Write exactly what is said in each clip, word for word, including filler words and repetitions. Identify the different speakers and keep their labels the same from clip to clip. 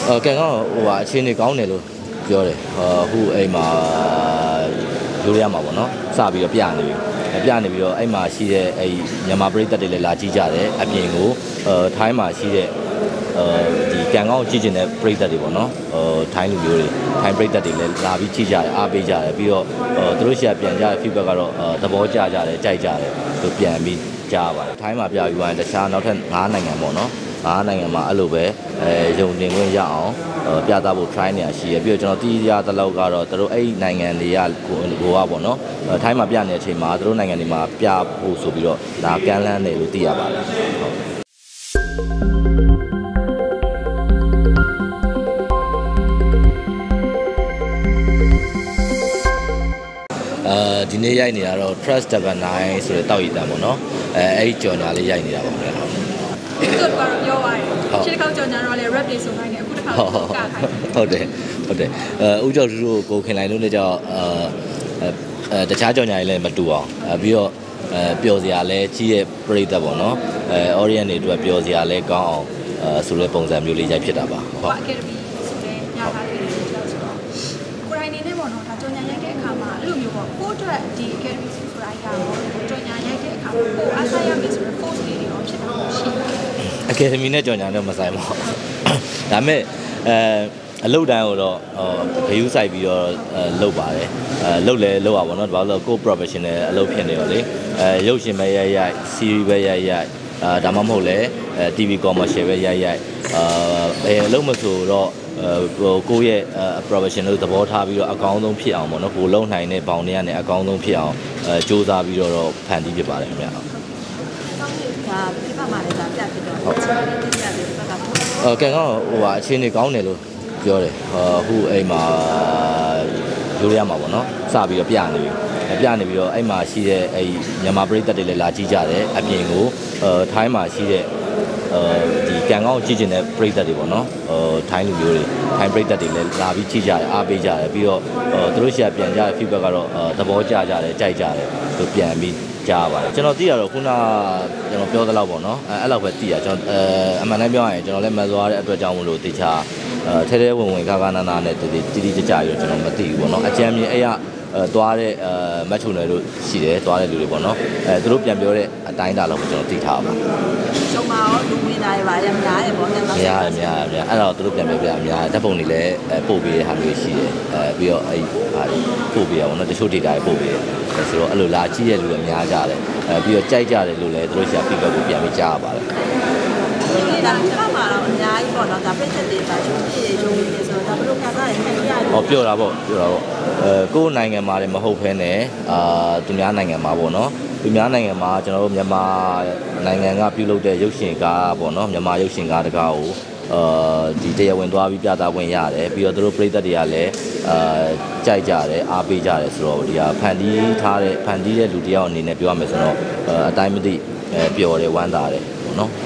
Speaker 1: 呃，刚刚我前年讲的咯，ပြောတယ်呃ဟိုအိမ်မှာယူရမှာပေါ့နော်စပြီးတော့ပြနေပြီပြနေပြီးတော့အဲ့မှာရှိတဲ့အဲ့မြန်မာပြည်သက်တွေလည်းလာကြည့်ကြတယ်အပြင်ကိုအဲထိုင်းမှာရှိတဲ့အဲဒီကံကောင်းကြည့်ကျင်တဲ့ပြည်သက်တွေပေါ့နော်အဲထိုင်းလူမျိုးတွေထိုင်းပြည်သက်တွေလည်းလာပြီးကြည့်ကြတယ်အားပေးကြတယ်ပြီးတော့အဲသူတို့ရှာပြန်ကြတဲ့ feedback ကတော့အဲသဘောကျကြတယ်ကြိုက်ကြတယ်သူပြန်ပြီးကြားပါတယ်ထိုင်းမှာပြပြီးသွားရင်တခြားနောက်ထပ်၅နိုင်ငံပေါ့နော်ငါးနိုင်ငံမှာအဲ့လိုပဲအဲယုံတင်ခွင့်ရအောင်ပြသဖို့ try နေရရှိရပြီးတော့ကျွန်တော်တီးရတဲ့လောက်ကတော့သူတို့အဲ့နိုင်ငံတွေကကိုကိုကပေါ့နော်ထိုင်းမှာပြနေတဲ့အချိန်မှာသူတို့နိုင်ငံတွေမှာပြဖို့ဆိုပြီးတော့ဒါကမ်းလှမ်းတယ်လို့သိရပါတယ်ဟုတ်အဲဒီနေ့ရိုက်နေရတော့ Trust Double Nine ဆိုတဲ့တောက်ရည်တန်ပေါ့နော်အဲအဲ့ဒီကြော်ညာလေးရိုက်နေတာပါခင်ဗျာ
Speaker 2: ဟုတ်ကတော့ပြောပါရင်ရှင်းခေါက်ကြော်ညာတော့လေ rap လေးဆိုနိုင်တယ်အခုတစ်ခါတော့ကခိုင်း
Speaker 1: ဟုတ်တယ်ဟုတ်တယ်အဲဦးကျော်သူတို့ကိုခင်လိုက်လို့လည်းကြောက်အဲအဲတခြားကြော်ညာတွေလည်းမတူအောင်အဲပြီးတော့အဲပျော်စရာလည်းကြီးရဲ့ပရိသတ်ပေါ့နော်အဲ audience တွေအတွက်ပျော်စရာလည်းကောင်းအောင်အဲဆိုတဲ့ပုံစံမျိုးလေးရိုက်ဖြစ်တာပါ
Speaker 2: ဟုတ် academy ဆိုတဲ့ညသားလေးတွေကြောက်ဆိုတော့ကိုရိုင်းနေနဲ့ပေါ့နော်ဒါကြော်ညာရိုက်တဲ့အခါမှာအဲ့လိုမျိုးပေါ့ကိုအတွက်ဒီ academy ဆိုတာရအောင်ကြော်ညာရိုက်တဲ့အခါမှာကိုအားစားရမယ်ဆိုတော့ force လေးတွေတော့ဖြစ်တာရှိတယ်
Speaker 1: အကယ်ဒမီနဲ့ကြော်ညာနဲ့မဆိုင်ပါဘူးဒါပေမဲ့အဲအလုပ်တိုင်းကိုတော့ဂယူးဆိုင်ပြီးတော့လုပ်ပါတယ်အဲလုပ်လဲလုပ်ရပါတော့ဘာလို့လဲကို professional အလုပ်ဖြစ်နေတော့လေအဲရုပ်ရှင်ပဲရိုက်ရိုက် series ပဲရိုက်ရိုက်အာဒါမှမဟုတ်လဲအဲ တီ ဗီ commercial ပဲရိုက်ရိုက်အာဘယ်အလုပ်မဆိုတော့ဟိုကိုယ့်ရဲ့ professional သဘောထားပြီးတော့အကောင်းဆုံးဖြစ်အောင်ပေါ့နော်ကိုလုံနိုင်တဲ့ဘောင်တွေကနေအကောင်းဆုံးဖြစ်အောင်အဲစူးစမ်းပြီးတော့ဖန်တီးဖြစ်ပါတယ်ခင်ဗျာ
Speaker 2: ဒါပြပမှာလည်းဒါပြဖြစ်တော့ဟုတ်တယ်ပြပြပြီးပြတာ
Speaker 1: အဲကံကောင်းဟိုဟာအခြေအနေကောင်းတယ်လို့ပြောတယ်ဟိုအိမ်မှာယူရမှာပေါ့နော်စပြီးတော့ပြနေပြီပြနေပြီးတော့အဲ့မှာရှိတဲ့အဲ့မြန်မာပြည်သက်တွေလည်းလာကြည့်ကြတယ်အပြင်ကိုအဲထိုင်းမှာရှိတဲ့အဲဒီကံကောင်းကြည့်ကျင်တဲ့ပြည်သက်တွေပေါ့နော်အဲထိုင်းလူမျိုးတွေထိုင်းပြည်သက်တွေလည်းလာပြီးကြည့်ကြတယ်အားပေးကြတယ်ပြီးတော့သူတို့ရှာပြန်ကြတဲ့ feedback ကတော့သဘောကျကြတယ်ကြိုက်ကြတယ်သူပြန်ပြီးကြားပါတယ်ကျွန်တော်သိရတော့ခုနကျွန်တော်ပြောသလောက်ပေါ့နော်အဲအဲ့လောက်ပဲသိရကျွန်တော်အဲအမှန်တမ်းပြောရရင်ကျွန်တော်လည်းမသွားတဲ့အတွက်ကြောင့်မလို့တခြားအဲထဲထဲဝင်ဝင်ကာကာနာနာနဲ့တီတီတီကြကြရကျွန်တော်မသိဘူးပေါ့နော်အကြမ်းမြင်အဲ့ရအဲသွားတဲ့အဲမတ်ချုံတွေတို့ရှိတယ်သွားတဲ့လူတွေပေါ့နော်အဲသူတို့ပြန်ပြောတဲ့အတိုင်းအတာလောက်ကိုကျွန်တော်သိထားပါ
Speaker 2: ရှုံးပါရောလူဝင်သားတွေပါရများတယ်ပေါ့နော်
Speaker 1: များတယ်များတယ်များအဲ့တော့သူတို့ပြန်ပြောပြအများဓာတ်ပုံတွေလည်းပို့ပေးတဲ့ဟာမျိုးရှိတယ်အဲပြီးတော့အဲ့ဟာပို့ပေးရပါတော့တချို့ data တွေပို့ပေးတယ်ဆိုတော့အဲ့လိုလာကြည့်ရလူလည်းများကြတယ်အဲပြီးတော့ကြိုက်ကြတယ်လို့လည်းသူတို့ရှာ feedback ကိုပြန်ပြီးကြားရပါတယ်
Speaker 2: ဒီကနေ့မှာတော့အများကြီးပေါ့နော်ဒါပြည့်တဲ့တာချိုးပြည့်ရုံးနေဆိုတော့ဒါဘလို့ခံစားရတယ်ခင်ဗျာ
Speaker 1: ဟောပြောတာပေါ့ပြောတာပေါ့အဲကိုယ်နိုင်ငံမှာလည်းမဟုတ်ဘဲနဲ့အာသူများနိုင်ငံမှာပေါ့နော်သူများနိုင်ငံမှာကျွန်တော်တို့မြန်မာနိုင်ငံကပြုလုပ်တဲ့ရုပ်ရှင်ကားပေါ့နော်မြန်မာရုပ်ရှင်ကားတကားကိုအာဒီတရားဝင်သွားပြီးပြသခွင့်ရတယ်ပြီးတော့သူတို့ပြည်သက်တွေကလည်းအာကြိုက်ကြတယ်အားပေးကြတယ်ဆိုတော့ဒီဟာဖန်တီးထားတဲ့ဖန်တီးတဲ့လူတယောက်အနေနဲ့ပြောရမယ်ဆိုတော့အတိုင်းမသိပျော်တယ်ဝမ်းသာတယ်ပေါ့နော်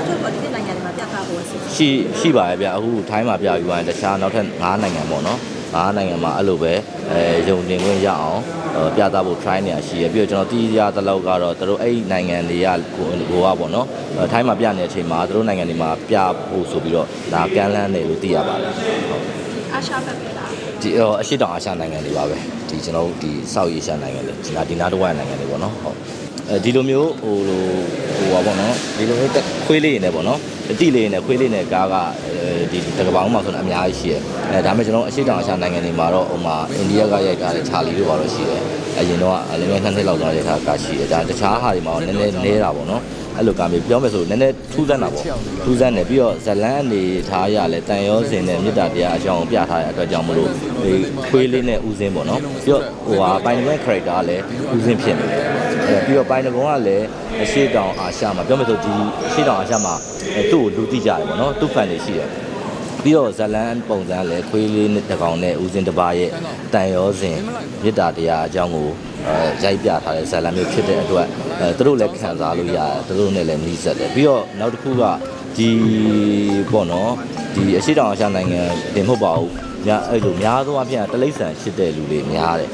Speaker 1: ရှိရှိပါရဲ့ဗျအခုထိုင်းမှာပြပြီးသွားရင်တခြားနောက်ထပ်၅နိုင်ငံပေါ့နော်ငါးနိုင်ငံမှာအဲ့လိုပဲအဲယုံတင်ခွင့်ရအောင်ပြသဖို့ try နေရရှိရပြီးတော့ကျွန်တော်တီးရတဲ့လောက်ကတော့သူတို့အဲ့နိုင်ငံတွေကကိုကိုကပေါ့နော်ထိုင်းမှာပြနေတဲ့အချိန်မှာသူတို့နိုင်ငံတွေမှာပြဖို့ဆိုပြီးတော့ဒါကမ်းလှမ်းတယ်လို့သိရပါတယ်ဟုတ်
Speaker 2: အာရှဘက်ပဲလား
Speaker 1: ဒီအရှေ့တောင်အာရှနိုင်ငံတွေပါပဲဒီကျွန်တော်တို့ဒီဆောက်ရေးရှာနိုင်ငံတွေဒီနာဒီနာတဝိုင်းနိုင်ငံတွေပေါ့နော်ဟုတ်အဲဒီလိုမျိုးဟိုလိုဟိုပါပေါ့နော်ဒီလိုမျိုးခွေးလေးနေပေါ့နော်တိလေးနဲ့ခွေးလေးနဲ့ကားကဒီတကပောင်းမှာဆိုတော့အများကြီးရှိတယ်အဲဒါပေမဲ့ကျွန်တော်အရှိတောင်အရှာနိုင်ငံတွေမှာတော့ဟိုမှာအိန္ဒိယကရိုက်ထားတဲ့ချာလီတို့ပါတော့ရှိတယ်အရင်တော့လည်းလည်းနှစ်နှစ်လောက်သွားရိုက်ထားကားရှိတယ်ဒါတခြားဟာတွေမှာနည်းနည်းနေတာပေါ့နော်အဲ့လိုကားမျိုးပြောမယ်ဆိုနည်းနည်းထူးဆန်းတာပေါ့ထူးဆန်းတယ်ပြီးတော့ဇလန်းအနေထားရလဲတန်ရောစင်နဲ့မေတ္တာတရားအကြောင်းပြထားတဲ့အတွက်ကြောင့်မလို့ဒီခွေးလေးနဲ့ဦးစင်းပေါ့နော်ပြီးတော့ဟိုဟာပိုင်နကွန် character ကလည်းဦးစင်းဖြစ်နေတယ်အဲပြီးတော့ပိုင်နကွန်ကလည်းအရှိတောင်အာရှမှာပြောမယ်ဆိုဒီအရှိတောင်အာရှမှာသူ့ကိုလူသိကြတယ်ပေါ့နော်သူ့ fan တွေရှိတယ်ပြီးတော့ဇလန်းပုံစံလည်းခွေးလေးနဲ့တကောင်နဲ့ဦးစင်းတစ်ပါးရဲ့တန်ရောစင်မေတ္တာတရားအကြောင်းကိုအဲရိုက်ပြထားတဲ့ဇလန်းမျိုးဖြစ်တဲ့အတွက်အဲသူတို့လည်းခံစားလို့ရတယ်သူတို့နဲ့လည်းနှီးစပ်တယ်ပြီးတော့နောက်တစ်ခုကဒီပေါ့နော်ဒီအရှိတောင်အာရှနိုင်ငံတင်မဟုတ်ပါဘူးညာအဲ့လိုများသောအားဖြင့်တလိษံဖြစ်တဲ့လူတွေများတယ်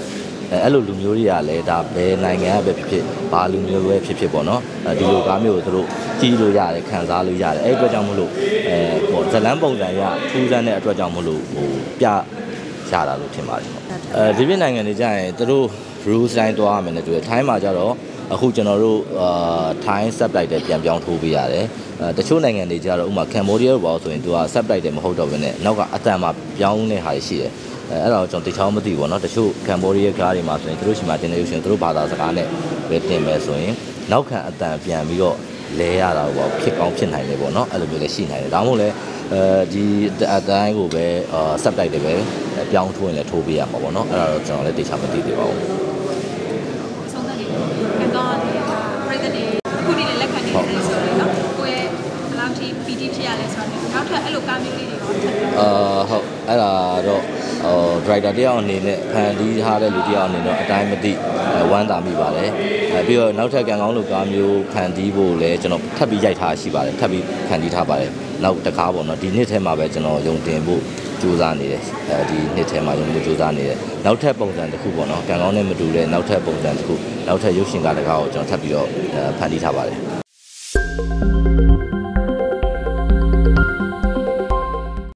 Speaker 1: အဲ့လိုလူမျိုးတွေကလည်းဒါဘယ်နိုင်ငံပဲဖြစ်ဖြစ်ဘာလူမျိုးပဲဖြစ်ဖြစ်ပေါ့နော်ဒီလိုကားမျိုးကိုသူတို့ကြည့်လို့ရတယ်ခံစားလို့ရတယ်အဲ့အတွက်ကြောင့်မလို့အဲပေါ့ဇလန်းပုံစံရထူးဆန်းတဲ့အတွက်ကြောင့်မလို့ဟိုပြရတာလို့ထင်ပါတယ်ပေါ့အဲဒီပြည်နိုင်ငံတွေကြရင်သူတို့ rules တိုင်းသွားရမယ်နဲ့တွေ့ထိုင်းမှာကြတော့အခုကျွန်တော်တို့အာထိုင်း subtitle ပြန်ပြောင်းထိုးပေးရတယ်အဲတချို့နိုင်ငံတွေကြတော့ဥပမာကမ်ဘောဒီးယားပေါ့ဆိုရင်သူက subtitle မဟုတ်တော့ဘဲနဲ့နောက်က အတန်မှာပြောင်းနေဟာရှိတယ်အဲအဲ့တော့ကျွန်တော်တခြားမသိဘူးပေါ့နော်တချို့ကမ်ဘောဒီးယားကားတွေမှာဆိုရင်သူတို့ရှိမှတင်နေလို့ရှိရင်သူတို့ဘာသာစကားနဲ့ပဲတင်မယ်ဆိုရင်နောက်ခံအတန်ပြန်ပြီးတော့လဲရတာပေါ့ဖြစ်ကောင်းဖြစ်နိုင်တယ်ပေါ့နော်အဲ့လိုမျိုးလည်းရှိနိုင်တယ်ဒါမှမဟုတ်လည်းအဲဒီအတိုင်းကိုပဲအာ subtitle ပဲပြောင်းထိုးရင်လည်းထိုးပေးရမှာပေါ့နော်အဲ့ဒါတော့ကျွန်တော်လည်းတခြားမသိသေးပါဘူး
Speaker 2: ဆုံးသက်တွေကိုကတော့ပြည်သက်တွေအခုဒီလက်ခံနေတယ်ဆိုတော့နော်ကိုယ့်ရဲ့ဘယ်လောက်ထိ ပီ တီ ဖြစ်ရလဲဆိုတော့နောက်ထပ်အဲ့လိုကားမျိုးလေးတွေတော့ထပ်ပြီး
Speaker 1: အာဟုတ်အဲ့ဒါတော့ဟို driver တယောက်အနေနဲ့ဖန်တီးထားတဲ့လူတယောက်အနေနဲ့အတိုင်းမသိဝမ်းသာမိပါတယ်အဲပြီးတော့နောက်ထပ်ကံကောင်းလူကားမျိုးဖန်တီးဖို့လည်းကျွန်တော်ထပ်ပြီးရိုက်ထားရှိပါတယ်ထပ်ပြီးဖန်တီးထားပါတယ်နောက်တစ်ခါပေါ့နော်ဒီနှစ်ထဲမှာပဲကျွန်တော်ယုံတင်ဖို့ကြိုးစားနေတယ်အဲဒီနှစ်ထဲမှာယုံဖို့ကြိုးစားနေတယ်နောက်ထပ်ပုံစံတစ်ခုပေါ့နော်ကံကောင်းနဲ့မတူတဲ့နောက်ထပ်ပုံစံတစ်ခုနောက်ထပ်ရုပ်ရှင်ကားတစ်ခါကိုကျွန်တော်ထပ်ပြီးတော့ဖန်တီးထားပါတယ်